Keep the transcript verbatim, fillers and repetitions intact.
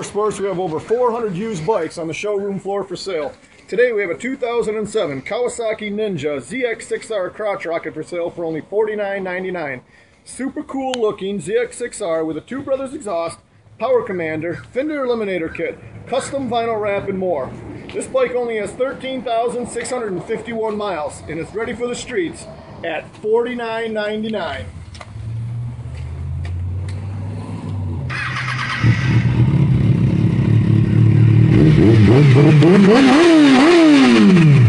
Sports, we have over four hundred used bikes on the showroom floor for sale. Today we have a two thousand seven Kawasaki Ninja Z X six R crotch rocket for sale for only forty-nine ninety-nine. Super cool looking Z X six R with a Two Brothers exhaust, power commander, fender eliminator kit, custom vinyl wrap, and more. This bike only has thirteen thousand six hundred fifty-one miles and is ready for the streets at forty-nine ninety-nine. Boom, boom, boom, boom, boom, boom.